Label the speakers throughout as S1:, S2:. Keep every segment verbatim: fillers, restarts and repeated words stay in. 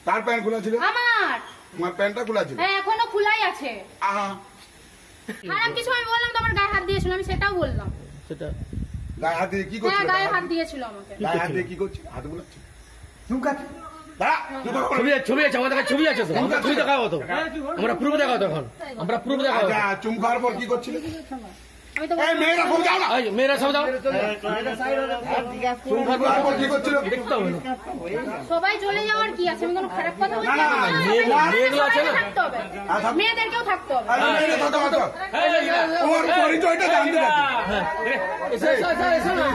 S1: তার প্যান্ট খোলা ছিল?
S2: আমার।
S1: তোমার প্যান্টটা খোলা ছিল?
S2: হ্যাঁ এখনো খোলাই আছে।
S1: আহা
S2: খারাপ কিছু আমি বললাম তো আমার গায়ে হাত দিয়েছিল আমি সেটাও বললাম।
S1: সেটা গায়ে হাত দিয়ে কি করছিল?
S2: হ্যাঁ গায়ে হাত দিয়েছিল আমাকে।
S1: গায়ে হাত দিয়ে কি করছিল? হাত বুলাচ্ছিল। চুমকাচ্ছে।
S3: ছবি ছবি আছে আমাদের কাছে ছবি আছে তো আমরা ছবি দেখাবো তো আমরা প্রুফ দেখাবো তখন আমরা প্রুফ দেখাবো।
S1: আচ্ছা চুমকার পর কি করছিল?
S2: আমি তো
S1: এই মেয়েরা সব যাও না।
S3: এই মেয়েরা সব যাও।
S1: চুমকার পর কি করছিল?
S3: দেখতে হবে না।
S2: সবাই চলে যাওয়ার কি আছে আমি কোনো খারাপ কথা বলছি
S1: না, না,
S2: না।
S3: মেয়েগুলো আছে না?
S2: থাকতে হবে। মেয়েদেরকেও থাকতে হবে।
S1: আরে মেয়েরা কথা কথা। তোমার পরিচয়টা জানতে চাই।
S3: এসো এসো এসো না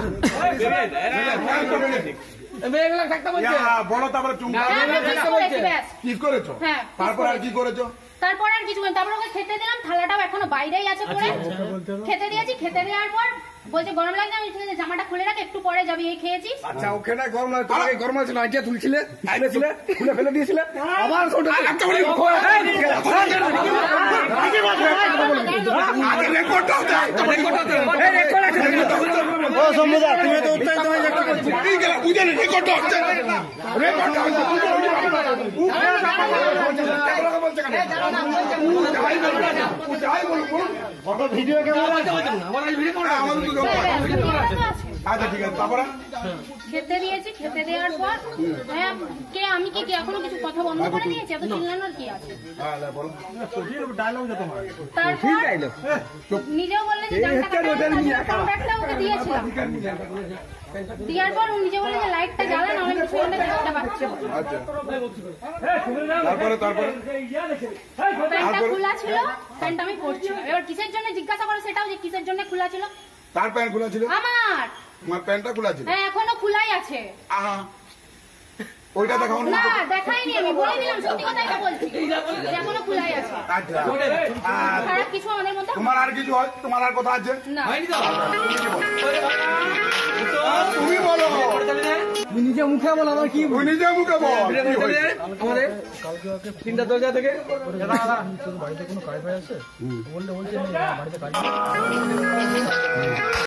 S3: মেয়েগুলো থাকতে বলছে।
S1: বলো তারপরে চুমকা কি করেছো? তারপর আর কি করেছো?
S2: তারপর আর কিছু তারপর ওকে খেতে দিলাম থালাটাও এখনো বাইরেই আছে পড়ে খেতে দিয়েছি খেতে দেওয়ার পর বলছে গরম লাগছে আমি ঠিক আছে জামাটা খুলে রাখ একটু পরে যাবি এই খেয়েছিস।
S4: আচ্ছা ওকে না গরম লাগে তোমাকে গরম লাগছে না আইডিয়া তুলছিলে আইলেছিলে খুলে ফেলে দিয়েছিলে আবার ছোট একটা বলি
S1: আগে রেকর্ড হচ্ছে রেকর্ড হচ্ছে
S4: এই রেকর্ড আছে ও সম্মুদা তুমি তো উত্তর তোমায় একটা বলছি
S1: ঠিক আছে বুঝে নি রেকর্ড হচ্ছে রেকর্ড হচ্ছে বলছে কেন যাই বলবো যাই বলবো
S4: ফটো ভিডিও কেমন আছে
S3: আমার ভিডিও করে
S1: আমাদের তো আচ্ছা ঠিক আছে তারপরে
S2: খেতে দিয়েছি খেতে দেওয়ার পর হ্যাঁ কে আমি কি এখনো কিছু কথা বন্ধ করে দিয়েছি এত চিল্লানোর কি আছে?
S1: হ্যাঁ বলো
S4: ডায়লগ দে তোমার
S2: তারপর নিজেও বললেন যে কন্ট্রাক্টটা ওকে দিয়েছিলাম দেওয়ার পর উনি নিজে বললেন যে লাইটটা জ্বালা না অনেক কিছু একটা দেখতে পাচ্ছি।
S1: আচ্ছা তারপরে তারপরে
S2: প্যান্টটা খোলা ছিল প্যান্ট আমি পরছি এবার কিসের জন্য জিজ্ঞাসা করে সেটাও যে কিসের জন্য খোলা ছিল?
S1: তার প্যান্ট খোলা ছিল?
S2: আমার।
S1: তোমার প্যান্টটা খোলা ছিল?
S2: হ্যাঁ এখনো খোলাই আছে।
S1: আহা ওইটা দেখাও
S2: না দেখাইনি আমি বলে দিলাম সত্যি কথা এটা বলছি এখনো খোলাই আছে।
S1: আচ্ছা
S2: খারাপ কিছু আমাদের মধ্যে
S1: তোমার আর কিছু হয়? তোমার আর কথা আছে?
S2: না
S1: তুমি বলো
S4: তুমি নিজে মুখে বল আমার কি
S1: তুই নিজে মুখে বল
S3: আমাদের তিনটা দরজা থেকে
S4: বাড়িতে কোনো কাজ আছে বললে বলছে বাড়িতে কাজ